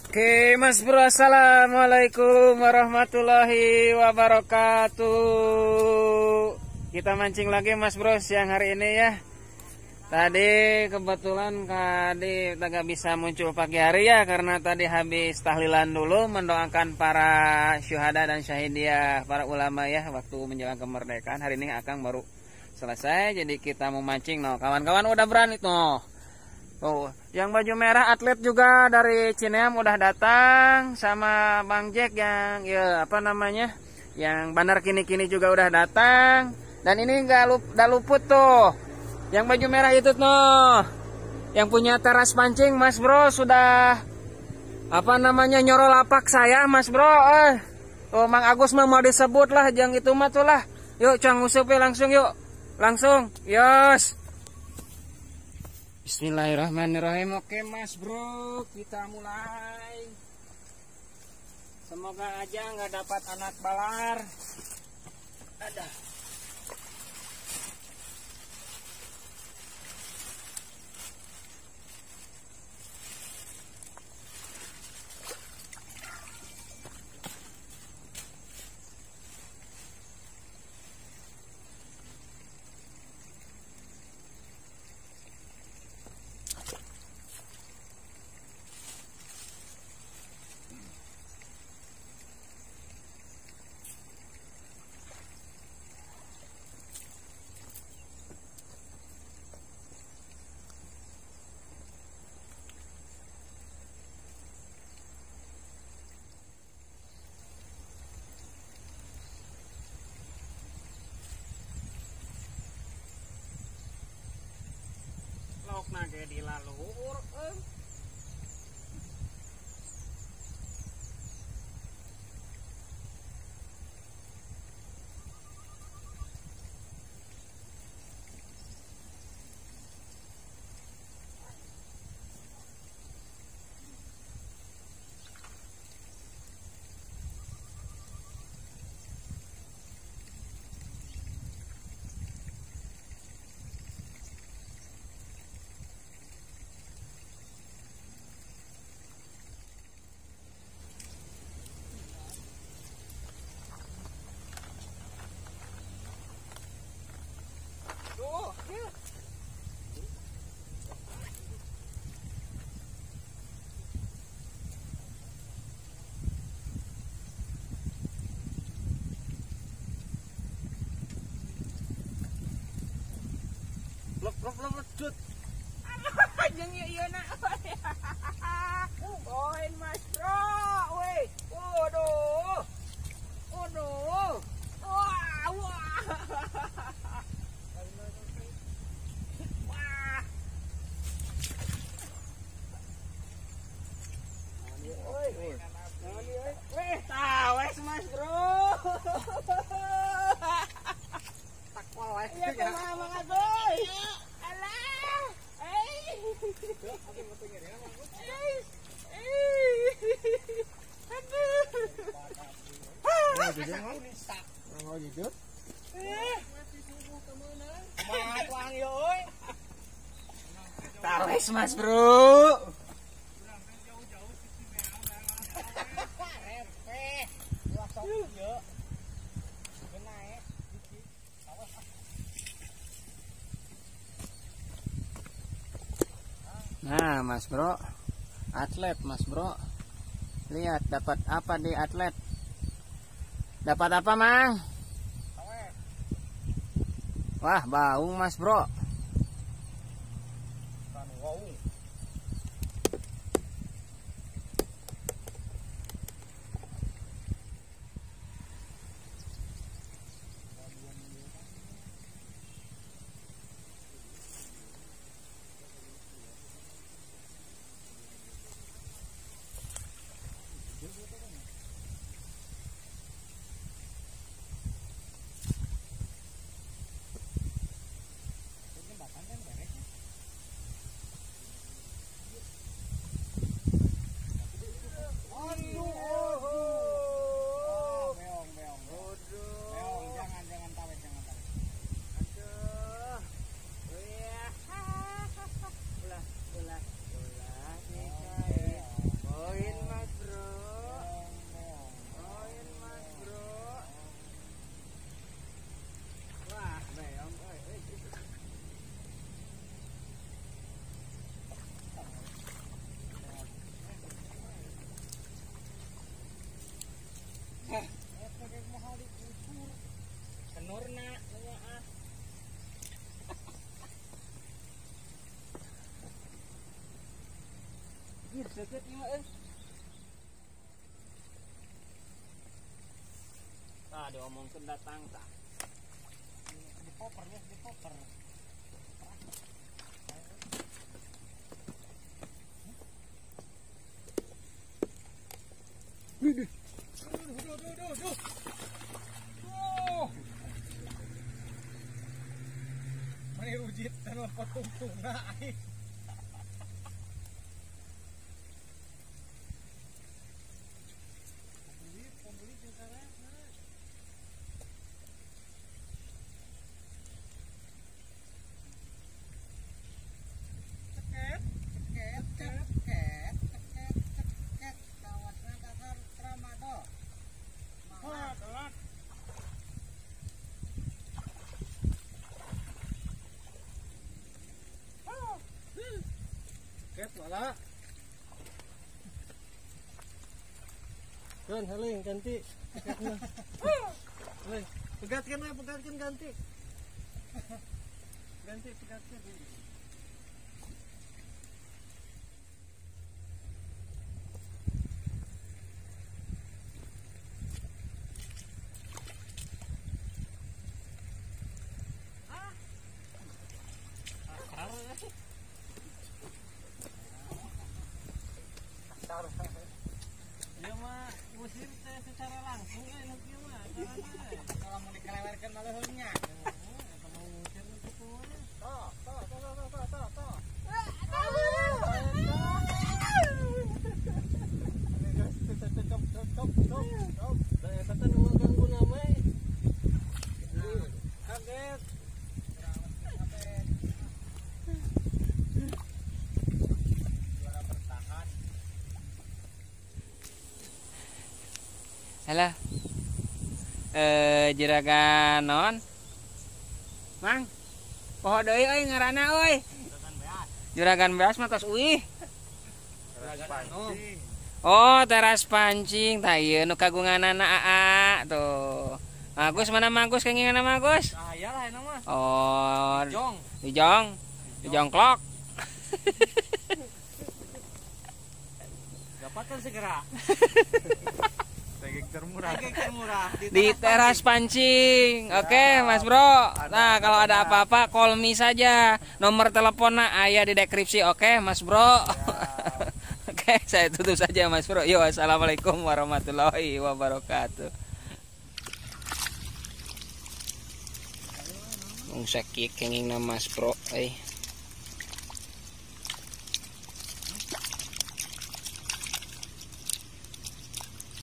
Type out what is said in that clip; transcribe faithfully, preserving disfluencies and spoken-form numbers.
Oke, Mas Bro, assalamualaikum warahmatullahi wabarakatuh. Kita mancing lagi, Mas Bro, siang hari ini ya. Tadi kebetulan tadi agak bisa muncul pagi hari ya, karena tadi habis tahlilan dulu mendoakan para syuhada dan syahidiyah, para ulama ya, waktu menjelang kemerdekaan. Hari ini Akang baru selesai, jadi kita mau mancing. No, kawan-kawan udah berani tuh. Oh, yang baju merah atlet juga dari Cineam udah datang, sama Bang Jack yang ya apa namanya, yang Bandar Kini-Kini juga udah datang. Dan ini nggak lup, luput tuh, yang baju merah itu tuh, yang punya teras pancing, Mas Bro, sudah apa namanya nyorol lapak saya, Mas Bro. Eh, tuh Mang Agus mah mau disebut lah, jangan itu mah tuh lah. Yuk, cang usupnya langsung yuk, langsung, yos. Bismillahirrahmanirrahim. Oke Mas Bro, kita mulai. Semoga aja nggak dapat anak balar. Ada. Nage di lalur eh. Blok blok blok cut. Jeung ieu ieu na. Poin Mas Bro, weh. Waduh. Waduh. Wah, wah. Wah. Oi, oi. Weh, tah wes Mas Bro. Takwa wes. Iya, kumaha Mang Agoy? Alah. Eh. Aku mau tengger ya, Mang Agoy. Aduh. Jadi mau nisak. Mau gitu? Eh. Mat wang yo euy. Tah wes Mas Bro. Nah Mas Bro, atlet Mas Bro, lihat dapat apa di atlet? Dapat apa Mang? Wah baung Mas Bro. deket ieu mah. Tah diomongkeun datang tah. Di kopernya di koper. Duh. Duh, duh, duh, duh. Oh. Mai ujit kana patungtungna ai. Ket wala. Kan haling ganti. Haling. Pegatkeun we, pegatkeun ganti. Ganti pegatkeun. Dia mah usir secara langsung ya nanti mah. Kalau mau dikelewerkeun malah heungnya. Kalau mau ngusir itu tuh. Toh, toh, toh, toh, toh, toh, toh. Kaget. Halo. Eh jeragan non? Mang. Poho deui euy ngaranna euy. Juragan beas. Juragan beas mah tos uih. Teras pancing. Oh, teras pancing. Tah ieu nu kagunganana A A tuh. Magus mana Magus kenginganna Magus? Saya lah enak mah. Oh. Dijong. Dijong. Dijongklok. Dapatkan segera. Termurah. Termurah di, di teras pancing. Oke, okay, Mas Bro. Nah, kalau ada apa-apa call me saja. Nomor teleponnya aya di deskripsi. Oke, okay, Mas Bro. Oke, okay, saya tutup saja Mas Bro. Yo, assalamualaikum warahmatullahi wabarakatuh. Mung sakit kenging na Mas Bro. Eh.